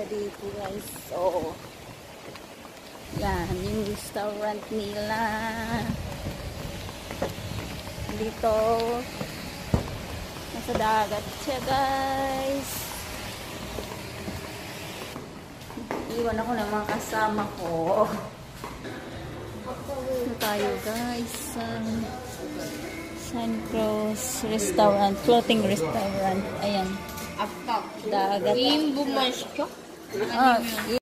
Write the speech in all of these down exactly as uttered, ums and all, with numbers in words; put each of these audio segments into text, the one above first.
sila dito guys. So, yan, yung restaurant nila. Dito, nasa dagat siya guys. Iwan ako ng mga kasama ko. Ito tayo guys. Um, Suncross Restaurant, floating restaurant. Ayan. Dagat. 이 인분만 시켜? Ah,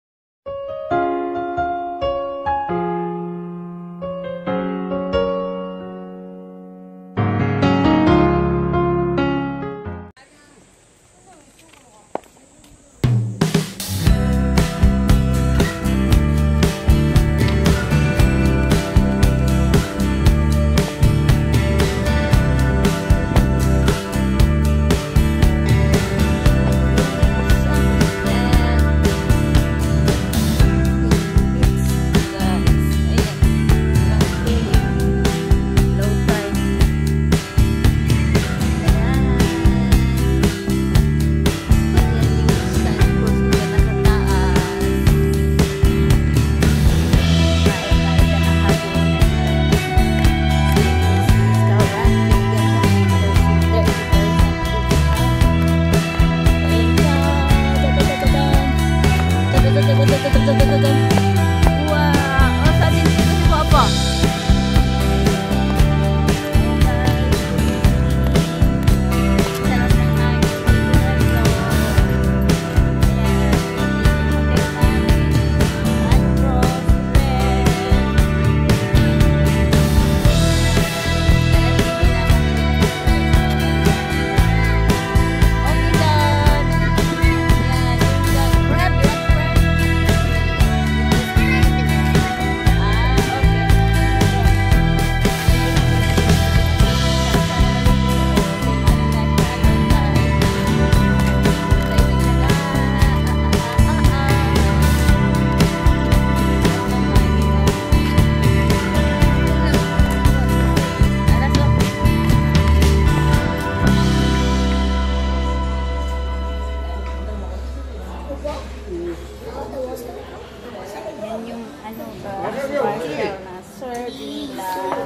yan yung ano ba, partial na serve nila.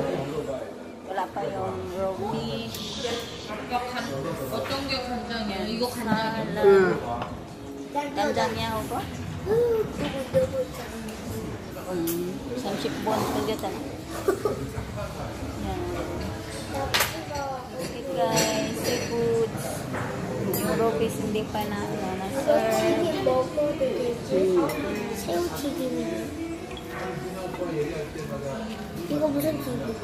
Wala pa yung raw fish. 어떤 게 간장이야? 이거 간장이야? 응. 간장이야 ako? Hmm, 삼십 원 tulatan. Yan. Okay guys, seafood. Yung raw fish hindi pa na ano, na serve. 새우튀김이. 이거 무슨 튀김이지?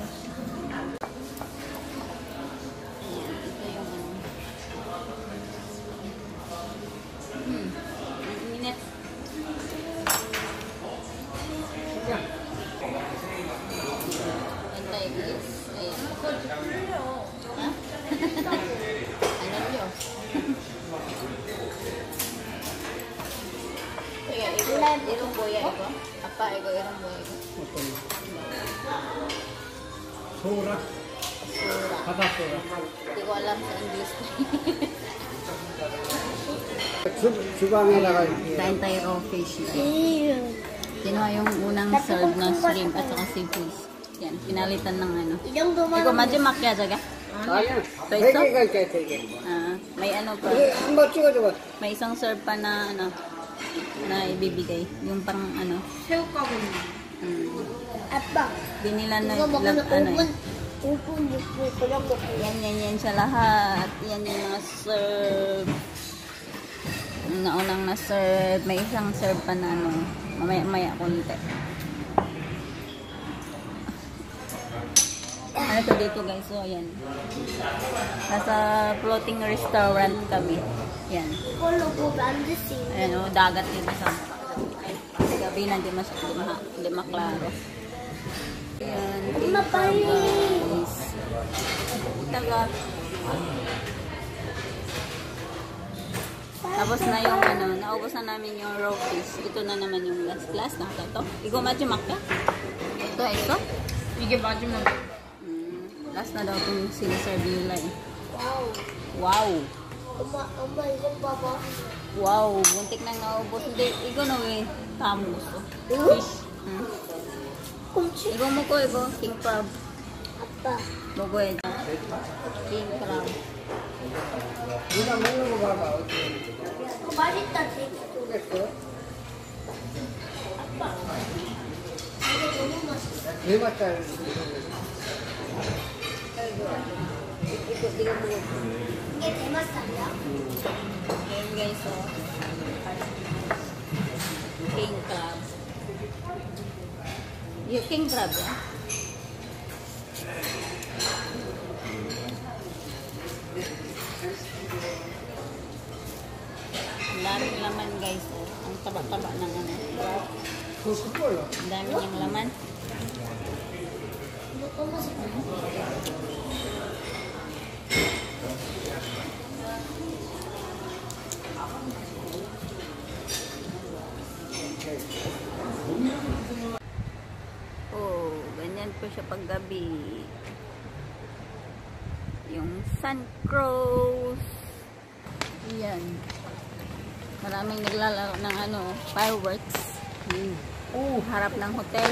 Hmm, ang init. Antay guys. Ayan. Ha? Ano nyo? Kaya, irong boya ito? Apa, ito irong boya ito? Sura. Sura. Kata sura. Hindi ko alam sa English. 주방에 나가. Antay raw fish. Kinuha yung unang serve ng shrimp at saka seafood. Yan, pinalitan ng ano. 이 정도만 Ikaw, madyo makya jaga? 아니야. 또 세 있어? 개가 있대, 세 개. Ah, may ano pa. 한번 찍어줘봐. May isang serve pa na ano na ibibigay. Yung pang ano. 새우가루. Hmm. 아빠 Binilan na 이거 먹으면 lag- ano 오 분 eh. 오 분 육 분 그냥 먹고 Yan, yan, yan siya lahat. Yan yung mga serve. Yung naunang na serve. May isang serve pa na ano. Mamaya-maya konti. Ano to dito guys? So, yan. Nasa floating restaurant kami. Yan. 이걸로 보면 안 됐지. Ayan o, dagat dito sa kasi gabi na, di mas di, ma, di maklaro. Ayan, 엄마 빨리. guys. Taga. Tapos na yung ano, naubos na namin yung raw fish. Ito na naman yung last class. Nakita to. Ikaw machi makya? Ito, ito. 이게 마지막. Hmm, last na daw itong siniserve nila eh. 와우. Wow! 엄마 엄마 이거 봐봐. Wow, buntik nang naubos. Hindi, ikaw na eh. Tamo gusto. Fish. Hmm? 곰치. Ikaw mo ko, ikaw. King crab. 아빠. Mogo eh. King crab. 누나 먹는 거 봐봐. 어떻게 어, 맛있다, 되게. 쏘겠어? 아빠. 이거 너무 맛있어. 왜 맞다. Ikot, di ka mo. 이게 대맛살이야? Ayan guys, oh. King crab. Yung king crab, eh. Ang daming laman guys, oh. Ang taba-taba ng ano. 그거 그걸로. Ang dami niyang laman. 이거 또 맛있다. Oh, ganyan po siya paggabi. Yung sun crows. Yan. Maraming naglalaro ng ano, fireworks. Oh, harap ng hotel.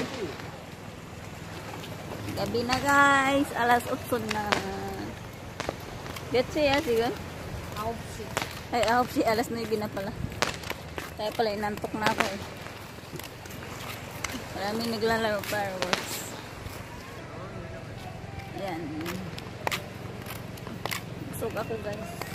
Gabi na guys. Alas otso na. Get siya sigon? 아홉 시. Ay, alas si alas nueve na pala. Kaya pala inantok na ako eh. Maraming naglalaro fireworks. Ayan. Busog ako guys.